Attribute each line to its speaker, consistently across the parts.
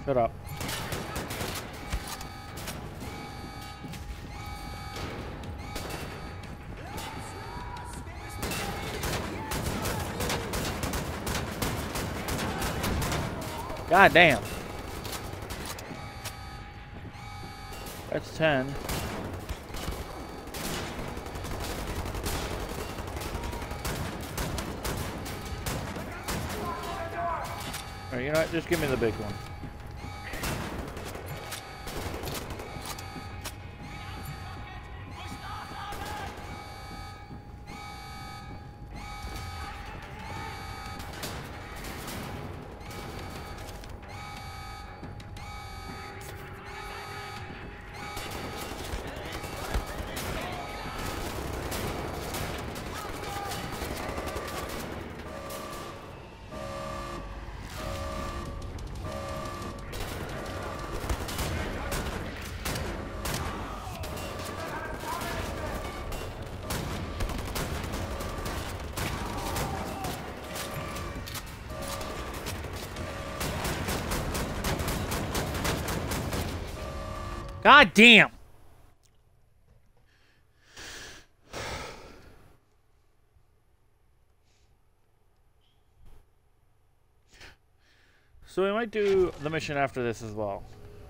Speaker 1: Shut up. God damn. That's 10. Alright, you know what? Just give me the big one. God damn! So we might do the mission after this as well.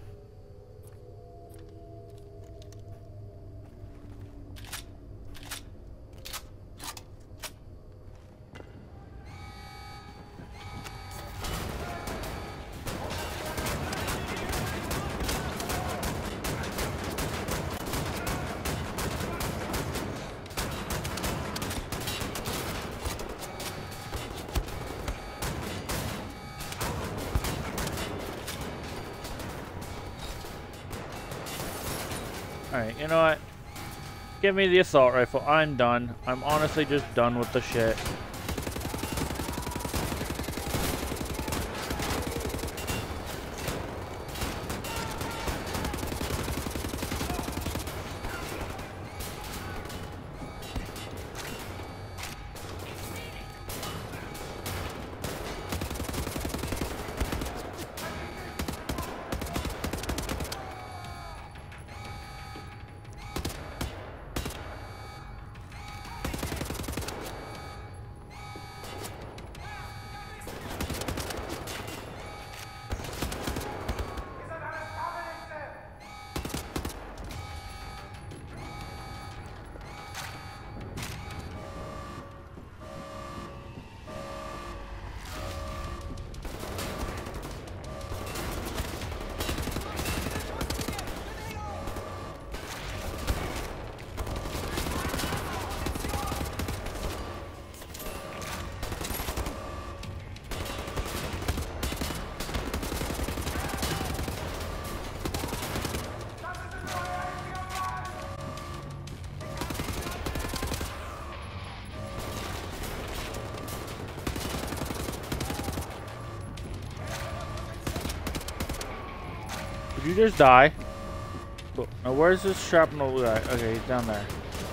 Speaker 1: Alright, you know what? Give me the assault rifle. I'm done. I'm honestly just done with the shit. Did you just die? Cool. Now where's this shrapnel guy? Okay, he's down there.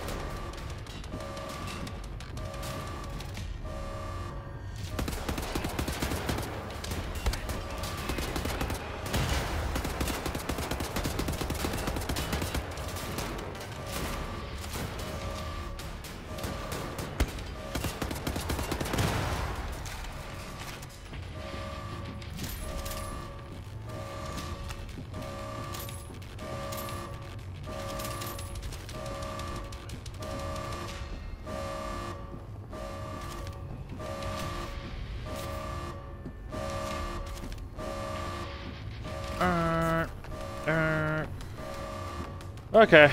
Speaker 1: Okay.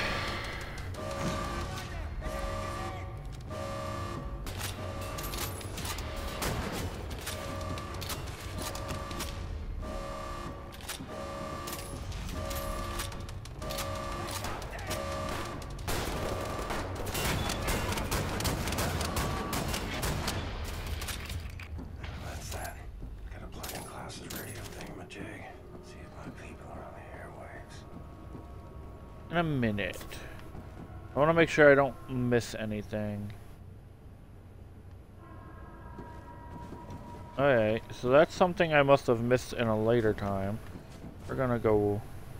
Speaker 2: That's that. Gotta plug in Klaus's radio thingamajig. See if my people are on the airwaves.
Speaker 1: In a minute. I want to make sure I don't miss anything. Okay, so that's something I must have missed in a later time. We're gonna go.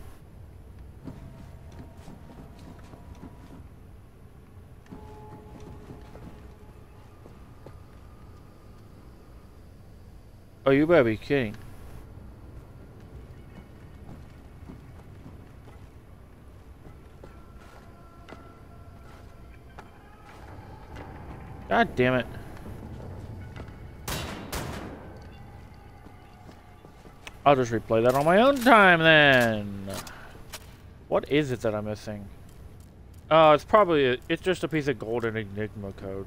Speaker 1: Oh, you better be kidding. God damn it. I'll just replay that on my own time then. What is it that I'm missing? Oh, it's probably it's just a piece of golden Enigma code.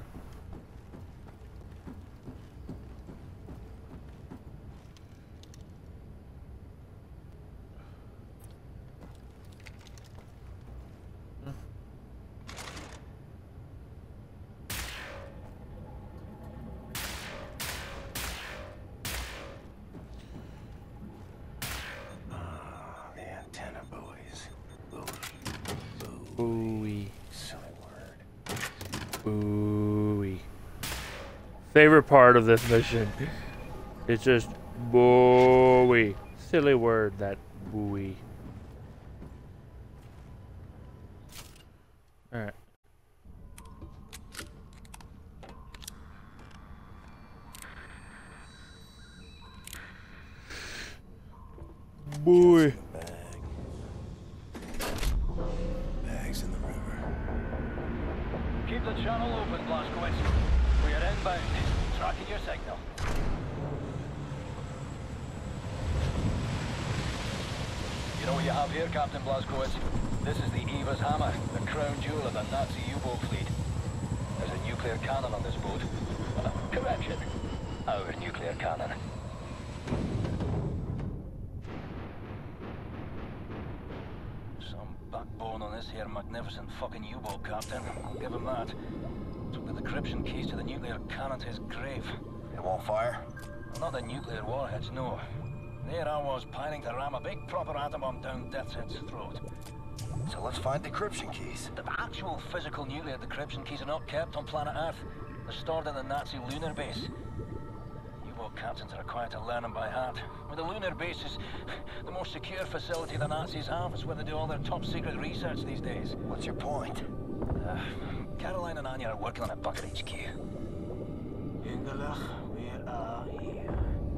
Speaker 1: Buoy.
Speaker 2: Silly word.
Speaker 1: Buoy. Favorite part of this mission. It's just buoy. Silly word, that buoy. Alright. Buoy.
Speaker 3: Keep the channel open, Blazkowicz. We are inbound. Tracking your signal. You know what you have here, Captain Blazkowicz? This is the Eva's Hammer, the crown jewel of the Nazi U-boat fleet. There's a nuclear cannon on this boat. Correction. Our nuclear cannon. Backbone on this here magnificent fucking U-boat, Captain. I'll give him that. Took the decryption keys to the nuclear cannon to his grave.
Speaker 2: It won't fire?
Speaker 3: Well, not the nuclear warheads, no. There I was, pining to ram a big proper atom bomb down Deathshead's throat.
Speaker 2: So let's find decryption keys.
Speaker 3: The actual physical nuclear decryption keys are not kept on planet Earth. They're stored in the Nazi lunar base. U-boat captains are required to learn them by heart. Well, the lunar base is the most secure facility the Nazis have. It's where they do all their top-secret research these days.
Speaker 2: What's your point?
Speaker 3: Caroline and Anya are working on a bucket HQ.
Speaker 4: Engelach, we are here.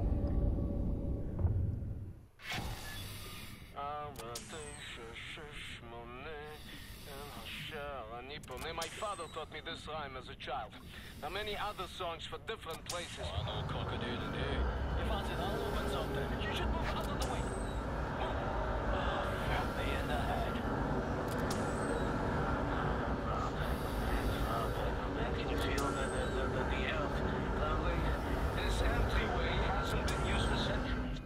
Speaker 5: My father taught me this rhyme as a child. There are many other songs for different places.
Speaker 3: Oh, no cock-a-doodle-doo. You fancy that'll open something? You should move out of the way. Oh, fuck me in the head.
Speaker 4: Can you feel the earth?
Speaker 5: This entryway hasn't been used for centuries.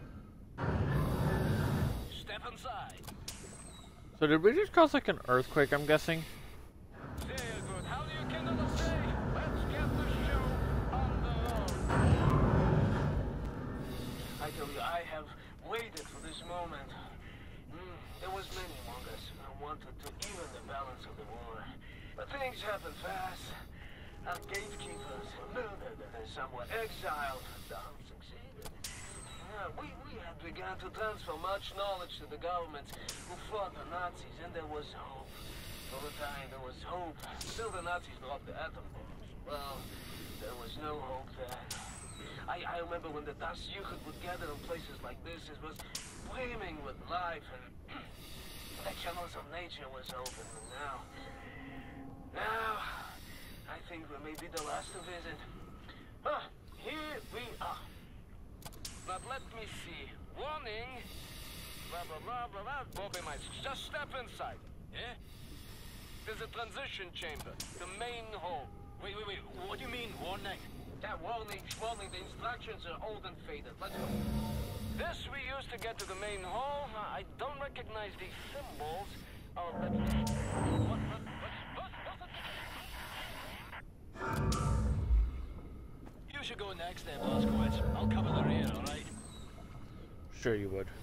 Speaker 5: Step inside.
Speaker 1: So did we just cause like an earthquake, I'm guessing?
Speaker 5: Very good. How do you get on the stage? Let's get the show on the road.
Speaker 4: I tell you, I have waited for this moment. There was many among us who wanted to even the balance of the war. But things happen fast. Our gatekeepers were murdered and some were exiled. Some succeeded. We had begun to transfer much knowledge to the governments who fought the Nazis, and there was hope. For a time, there was hope. Still, the Nazis dropped the atom bombs. Well, there was no hope then. I remember when the Das Jugend would gather in places like this, it was brimming with life, and the channels of nature was open. And now, I think we may be the last to visit. Here we are.
Speaker 5: But let me see. Warning. Blah, blah, blah, blah, blah. Bobby Mice. Just step inside. Yeah? There's a transition chamber. The main hall.
Speaker 3: Wait. What do you mean, warning?
Speaker 4: Yeah, warning. The instructions are old and faded. Let's go.
Speaker 5: This we use to get to the main hall. I don't recognize these symbols. Oh, let's...
Speaker 3: You should go next then, Blazkowicz. I'll cover the rear, alright?
Speaker 1: Sure you would.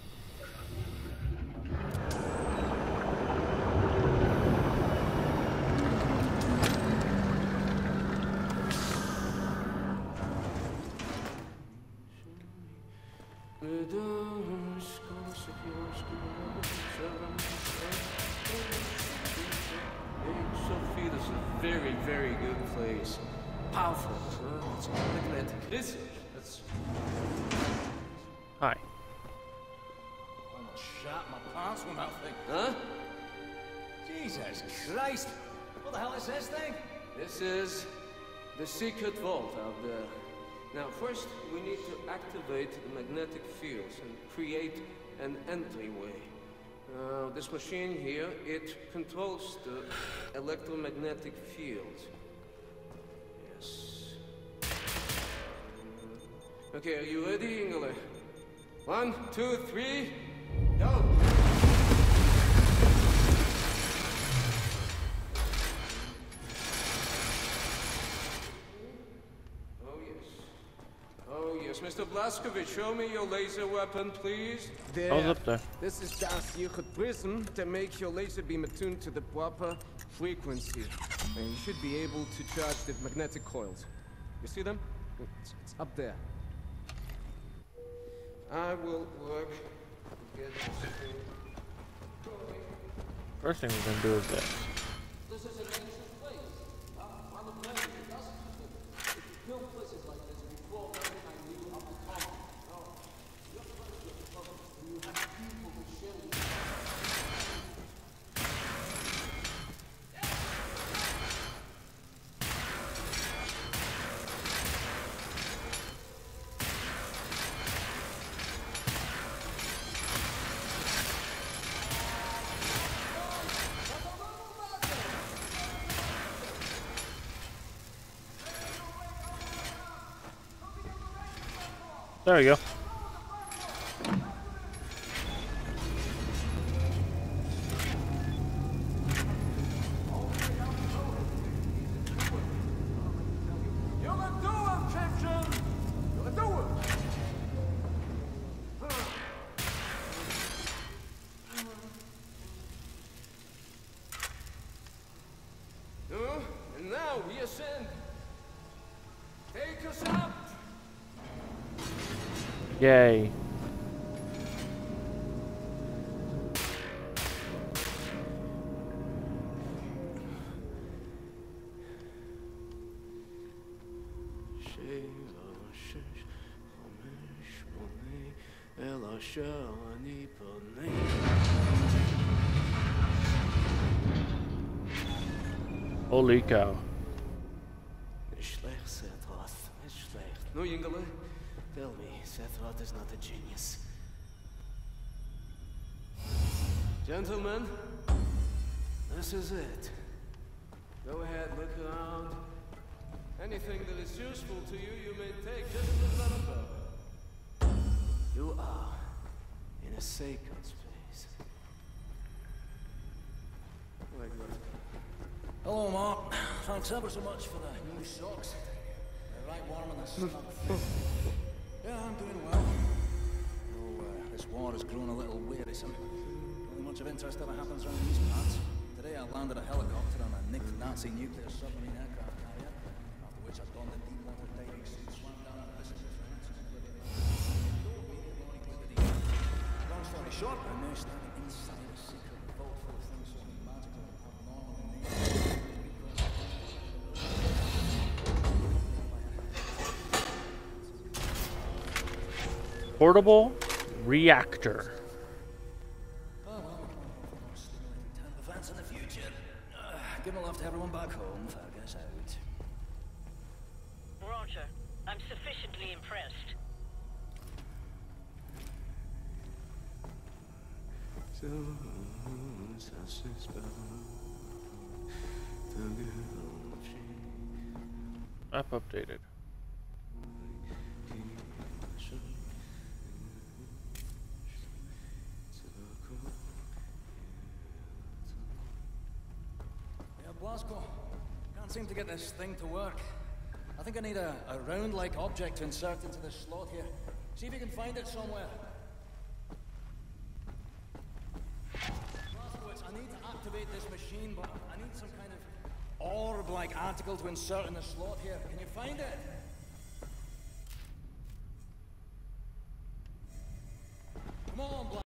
Speaker 6: Sophie, this is a very, very good place. Powerful. It's magnetic research. That's...
Speaker 1: Hi.
Speaker 3: Almost shat my pants when that thing.
Speaker 6: Huh?
Speaker 3: Jesus Christ! What the hell is this thing?
Speaker 6: This is the secret vault out there. Now, first, we need to activate the magnetic fields and create an entryway. This machine here, it controls the electromagnetic field. Yes. Okay, are you ready, Ingele? 1, 2, 3, go! Mr. Blazkowicz, show me your laser weapon, please.
Speaker 1: I was up there.
Speaker 6: This is das secret prism to make your laser beam attuned to the proper frequency. And you should be able to charge the magnetic coils. You see them? It's up there. I will work to get this thing going.
Speaker 1: First thing we're gonna do is this.
Speaker 6: This is an ancient place. On the planet, it doesn't exist. It built places like this before everything I knew of the comet. No, your place is perfect, and you have people who share you.
Speaker 1: There we go.
Speaker 6: And now we ascend. Take us up.
Speaker 1: Yay. Holy cow.
Speaker 6: No, Ingele. Tell me, Sephiroth is not a genius. Gentlemen, this is it. Go ahead, look around. Anything that is useful to you, you may take. Just remember, you are in a sacred space. Like that.
Speaker 3: Hello, Mark. Thanks ever so much for the new socks. They're right warm in the sun. Yeah, I'm doing well. Though this war has grown a little wearisome. Not much of interest ever happens around these parts. Today I landed a helicopter on a nicked Nazi nuclear submarine aircraft carrier, after which I donned a deep water diving suit, swam down and listened to France and long story short, I'm now standing inside a secret vault full of things so magical and abnormal in nature.
Speaker 1: Portable reactor.
Speaker 3: Oh, well, more stimulating turn of events in the future. Give my love to everyone back home. Fergus out.
Speaker 7: Roger. I'm sufficiently impressed.
Speaker 1: App updated.
Speaker 3: Blazko, can't seem to get this thing to work. I think I need a round-like object to insert into this slot here. See if you can find it somewhere. Blazkowicz, I need to activate this machine, but I need some kind of orb-like article to insert in the slot here. Can you find it?